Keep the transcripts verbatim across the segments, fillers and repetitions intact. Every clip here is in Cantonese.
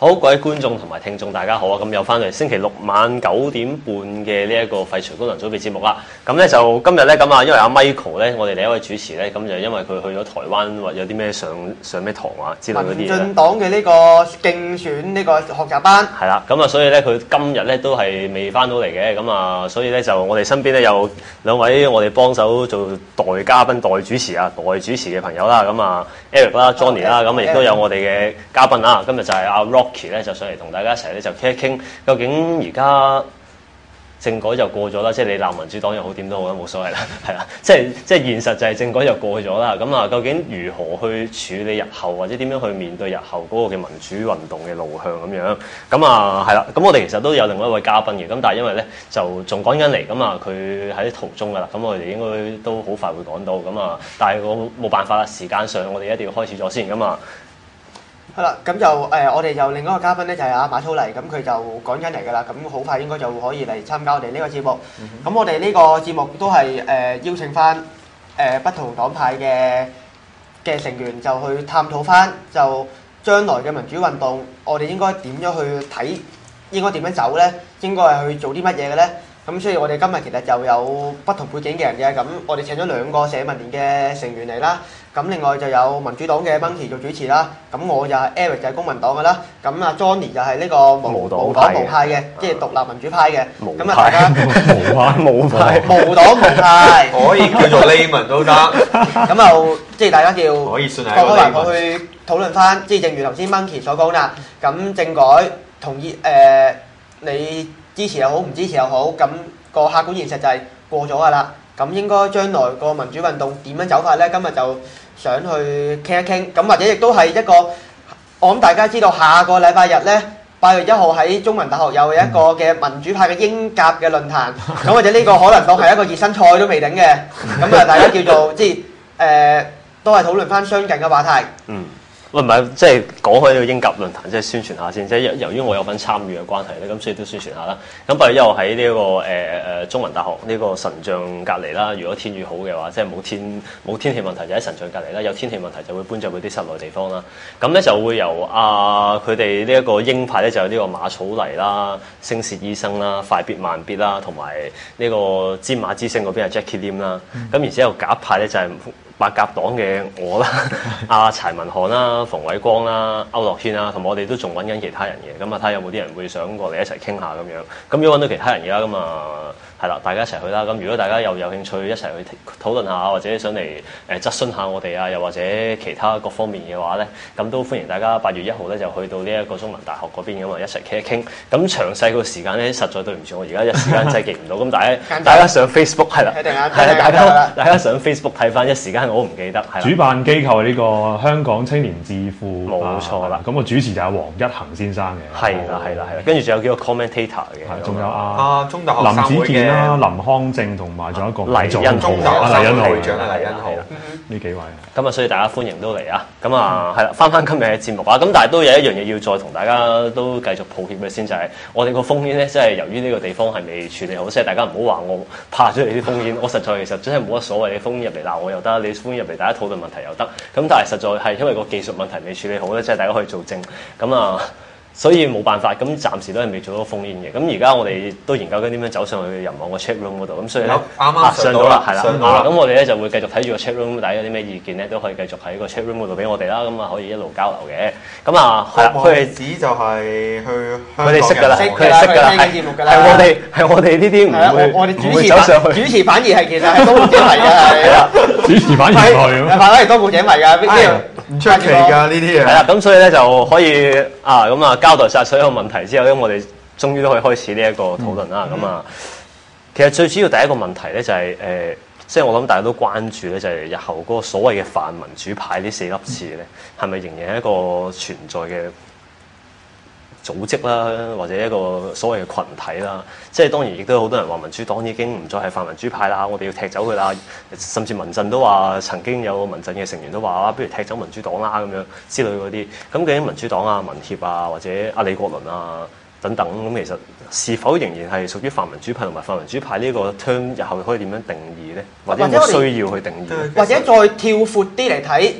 好，各位觀眾同埋聽眾大家好啊！咁又翻嚟星期六晚九點半嘅呢一個廢除功能組別節目啦。咁咧就今日咧咁啊，因為阿 Michael 咧，我哋另一位主持咧，咁就因為佢去咗台灣或有啲咩上上咩堂啊之類嗰啲嘢。 民進黨嘅呢個競選呢個學習班。 係啦，咁啊，所以咧佢今日咧都係未翻到嚟嘅，咁啊，所以咧就我哋身邊咧有兩位我哋幫手做代嘉賓、代主持啊、代主持嘅朋友啦，咁啊 Eric 啦、Johnny 啦，咁啊亦都有我哋嘅嘉賓啦。今日就係阿 Rocky 咧，就上嚟同大家一齊咧就傾一傾，究竟而家政改就過咗啦，即係你鬧民主黨又好點都好啦，冇所謂啦，係啦，即係即係現實就係政改就過咗啦。咁啊，究竟如何去處理日後，或者點樣去面對日後嗰個嘅民主運動嘅路向咁樣？咁啊係啦，咁我哋其實都有另外一位嘉賓嘅，咁但係因為咧就仲趕緊嚟，咁啊佢喺途中噶啦，咁我哋應該都好快會趕到，咁啊，但係我冇辦法啦，時間上我哋一定要開始咗先，咁啊。 係啦，咁就誒、呃，我哋就另一個嘉賓咧就係、是、阿馬粗黎，咁佢就趕緊嚟㗎啦，咁好快應該就可以嚟參加我哋呢個節目。咁、嗯、哼我哋呢個節目都係誒、呃、邀請翻誒、呃、不同黨派嘅嘅成員，就去探討翻就將來嘅民主運動，我哋應該點樣去睇，應該點樣走咧？應該係去做啲乜嘢嘅咧？咁所以我哋今日其實就有不同背景嘅人嘅，咁我哋請咗兩個社民連嘅成員嚟啦。咁另外就有民主黨嘅 Monkey 做主持啦，咁我就係 Eric 就係公民黨嘅啦，咁啊 Johnny 就係呢個無無黨無派嘅，即係獨立民主派嘅。咁啊大家無派無派無黨無派， 可以叫做 layman 都得。 咁就即係大家叫可以算係開開埋去討論翻，即係正如頭先 Monkey 所講啦。咁政改同意誒、呃，你支持又好，唔支持又好，咁、個客觀現實就係過咗㗎啦。咁應該將來個民主運動點樣走法咧？今日就想去傾一傾，咁或者亦都係一個，我諗大家知道下個禮拜日咧，八月一號喺中文大學有一個嘅民主派嘅英甲嘅論壇，咁或者呢個可能當係一個熱身賽都未定嘅，咁啊大家叫做即係誒、呃、都係討論翻相近嘅話題。嗯。 喂，唔係，即係講開呢個英甲論壇，即係宣傳下先。即係由於我有份參與嘅關係咧，咁所以都宣傳下啦。咁八月一號喺呢一個誒誒、呃、中文大學呢個神像隔離啦。如果天雨好嘅話，即係冇天冇天氣問題就喺神像隔離啦。有天氣問題就會搬咗去啲室內地方啦。咁咧就會由啊佢哋呢一個鷹派咧就有呢個馬草黎啦、星屑醫生啦、快必慢必啦，同埋呢個尖馬之星嗰邊係 Jackie Lim 啦。咁、嗯、然之後甲派咧就係、是。八甲黨嘅我啦，阿柴文漢啦、馮偉光啦、區諾軒啦，同埋我哋都仲揾緊其他人嘅，咁啊睇下有冇啲人會想過嚟一齊傾下咁樣。咁如果揾到其他人嘅啦，咁啊係啦，大家一齊去啦。咁如果大家又有興趣一齊去討論下，或者想嚟誒質詢下我哋啊，又或者其他各方面嘅話咧，咁都歡迎大家八月一號咧就去到呢一個中文大學嗰邊咁啊一齊傾一傾。咁詳細個時間咧，實在對唔住，我而家一時間真係記唔到。咁大家大家上 Facebook 係啦，係啦，大家大家上 Facebook 睇翻一時間。我唔記得，係主辦機構係呢個香港青年智庫， 冇錯啦。 咁個主持就係黃一恒先生嘅， 係啦係啦係啦。跟住仲有幾個 commentator 嘅， 仲有阿啊中大學林子健啦、林康正同埋仲有一個黎欣浩啊，黎欣浩， 黎欣浩呢幾位。 咁啊，所以大家歡迎都嚟啊！咁啊，係啦，翻翻今日嘅節目啊！咁但係都有一樣嘢要再同大家都繼續抱歉嘅先，就係我哋個烽煙咧，即係由於呢個地方係未處理好，即係大家唔好話我怕咗你啲烽煙，我實在其實真係冇乜所謂，你烽煙入嚟鬧我又得，你烽煙入嚟大家討論問題又得。咁但係實在係因為個技術問題未處理好咧，即係大家可以做證。咁啊。所以冇辦法，咁暫時都係未做到烽煙嘅。咁而家我哋都研究緊點樣走上去人網個 chat room 嗰度。咁所以咧， 啱啱上到啦，係啦。咁我哋咧就會繼續睇住個 chat room，大家有啲咩意見咧都可以繼續喺個 chat room 嗰度俾我哋啦。咁啊可以一路交流嘅。咁啊係啦， 佢哋指就係去佢哋識㗎啦，佢哋識㗎啦，係我哋係我哋呢啲唔會我哋主持走上去， 主持反而係其實係多顧者迷嘅，係啦， 主持反而唔係， 反而係多顧者迷㗎，邊啲唔出奇㗎呢啲嘢。 係啦，咁所以咧就可以啊咁啊交代晒所有問題之後咧，我哋終於都可以開始呢一個討論啦。咁、嗯、啊，其實最主要第一個問題咧就係、是、誒、呃，即係我諗大家都關注咧，就係日後嗰個所謂嘅泛民主派呢四粒字咧，係咪仍然係一個存在嘅組織啦，或者一個所謂嘅群體啦？即係當然亦都有好多人話民主黨已經唔再係泛民主派啦，我哋要踢走佢啦。甚至民陣都話曾經有民陣嘅成員都話啊，不如踢走民主黨啦咁樣之類嗰啲。咁究竟民主黨啊、民協啊，或者阿李國麟啊等等，咁其實是否仍然係屬於泛民主派同埋泛民主派呢個 term 日後可以點樣定義咧？或者有冇需要去定義？ 或者再跳闊啲嚟睇，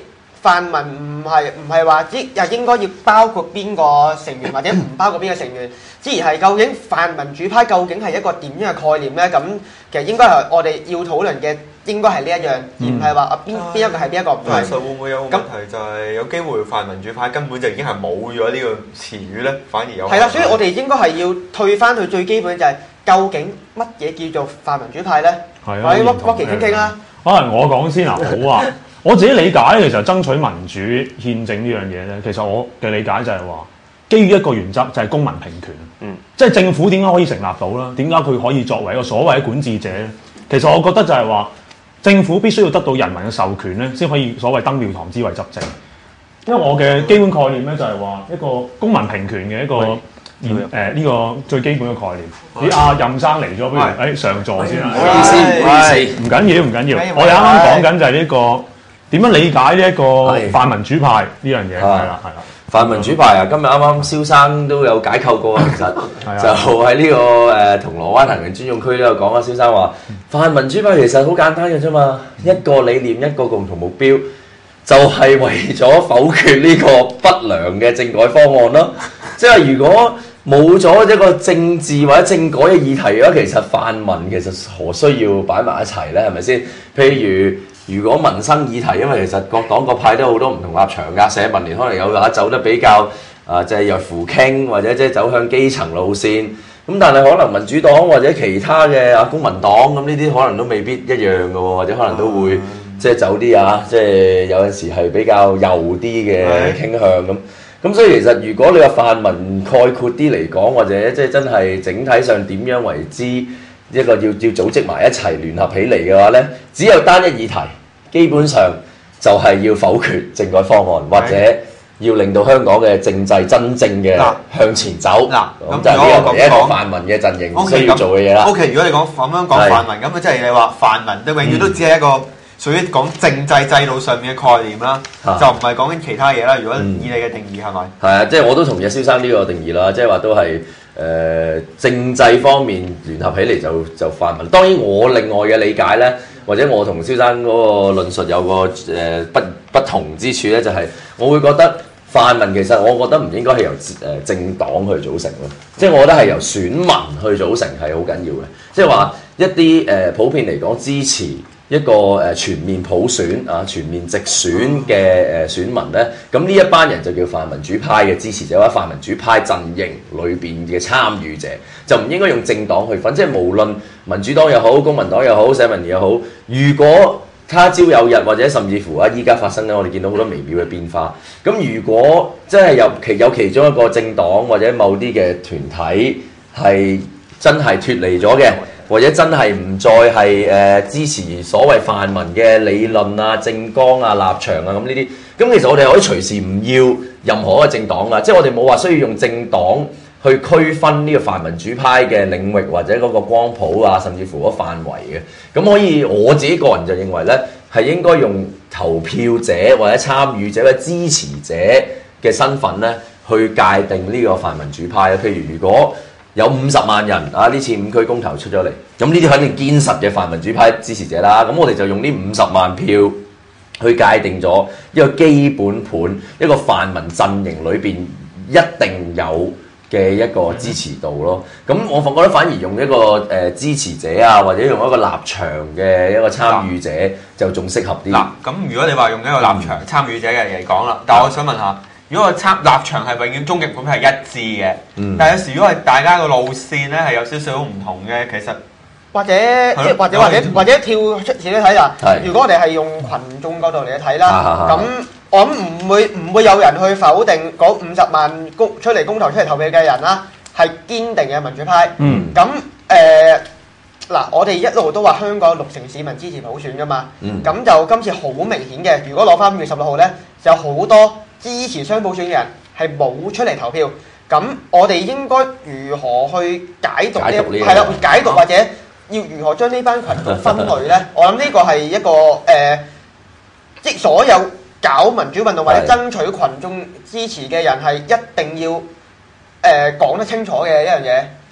泛民唔係唔係話即又應該要包括邊個成員或者唔包括邊個成員，之而係究竟泛民主派究竟係一個點樣嘅概念咧？咁其實應該係我哋要討論嘅。應該係呢一樣，而唔係話啊邊邊一個係邊一個唔係。 其實會唔會有個問題就係有機會泛民主派根本就已經係冇咗呢個詞語咧，反而有。係啦，所以我哋應該係要退翻去最基本就係究竟乜嘢叫做泛民主派咧？ 係啊， 我哋屈屈奇傾傾啦。 可能我講先啊，好啊，我自己理解其實爭取民主憲政呢樣嘢咧，其實我嘅理解就係話，基於一個原則就係公民平權。嗯，即係政府點解可以成立到啦？點解佢可以作為一個所謂嘅管治者咧？其實我覺得就係話。政府必須要得到人民嘅授權咧，先可以所謂登廟堂之位執政。因為我嘅基本概念咧就係話一個公民平權嘅一個誒呢個最基本嘅概念。咦，阿任生嚟咗，不如誒上座先啦。 唔好意思，唔好意思， 唔緊要，唔緊要。我哋啱啱講緊就係呢個點樣理解呢一個泛民主派呢樣嘢，係啦，係啦。 泛民主派啊，今日啱啱蕭生都有解構過啊，其實就喺呢、這個誒、呃、銅鑼灣行人專用區都有講啊。蕭生話泛民主派其實好簡單嘅啫嘛，一個理念一個共同目標，就係、是、為咗否決呢個不良嘅政改方案咯。即係如果冇咗一個政治或者政改嘅議題嘅話，其實泛民其實何需要擺埋一齊咧？係咪先？譬如如果民生議題，因為其實各黨各派都好多唔同立場㗎，社民連可能有話走得比較啊，即係弱扶傾或者即係走向基層路線。咁但係可能民主黨或者其他嘅啊公民黨咁呢啲可能都未必一樣嘅喎，或者可能都會即係走啲啊，即係有陣時係比較右啲嘅傾向咁。咁所以其實如果你話泛民概括啲嚟講，或者即係真係整體上點樣為之一個要要組織埋一齊聯合起嚟嘅話咧，只有單一議題，基本上就係要否決政改方案，或者要令到香港嘅政制真正嘅向前走。嗱，咁就係呢個唯一一個泛民嘅陣營需要做嘅嘢啦。 O K，如果你講咁樣講泛民，咁啊即係你話泛民都永遠都只係一個屬於講政制制度上面嘅概念啦，嗯、就唔係講緊其他嘢啦。如果以你嘅定義係咪？係啊、 嗯，即係我都同意蕭生呢個定義啦，即係話都係誒、呃、政制方面聯合起嚟就就泛民。當然我另外嘅理解咧，或者我同蕭生嗰個論述有個誒、呃、不不同之處咧，就係、是、我會覺得泛民其實我覺得唔應該係由誒政黨去組成咯，即係我覺得係由選民去組成係好緊要嘅，即係話一啲誒、呃、普遍嚟講支持一個誒全面普選啊，全面直選嘅誒選民咧，咁呢一班人就叫泛民主派嘅支持者或者泛民主派陣營裏邊嘅參與者，就唔應該用政黨去分，即係無論民主黨又好、公民黨又好、社民連又好，如果他朝有日或者甚至乎啊，依家發生緊，我哋見到好多微妙嘅變化。咁如果真係有其有其中一個政黨或者某啲嘅團體係真係脫離咗嘅，或者真係唔再係誒、呃、支持所謂泛民嘅理論啊、政綱啊、立場啊咁呢啲，咁其實我哋可以隨時唔要任何一個政黨啊，即係我哋冇話需要用政黨去區分呢個泛民主派嘅領域或者嗰個光譜啊，甚至乎嗰範圍嘅。咁可以我自己個人就認為咧，係應該用投票者或者參與者或者支持者嘅身份咧，去界定呢個泛民主派。譬如如果有五十萬人啊，呢次五區公投出咗嚟，咁呢啲肯定堅實嘅泛民主派支持者啦。咁我哋就用呢五十萬票去界定咗一個基本盤，一個泛民陣營裏邊一定有嘅一個支持度咯。咁我覺得反而用一個誒、呃、支持者啊，或者用一個立場嘅一個參與者就仲適合啲。 嗱，咁如果你話用一個立場參與者嘅嚟講啦，但係我想問下。如果個參立場係永遠終極盤係一致嘅，嗯、但係有時如果係大家個路線咧係有少少唔同嘅，其實或者即係或者或者或者跳出自己睇啦。如果我哋係用群眾角度嚟睇啦，咁我諗唔會唔會有人去否定嗰五十萬公出嚟公投出嚟投票嘅人啦，係堅定嘅民主派。咁誒嗱，我哋一路都話香港有六成市民支持普選噶嘛，咁、嗯、就今次好明顯嘅。如果攞翻五月十六號咧，就有好多支持雙普選嘅人係冇出嚟投票，咁我哋應該如何去解讀呢？係啦，解讀或者要如何將呢班群眾分類咧？我諗呢個係一個誒、呃，即係所有搞民主運動或者爭取群眾支持嘅人係一定要誒講、呃、得清楚嘅一樣嘢。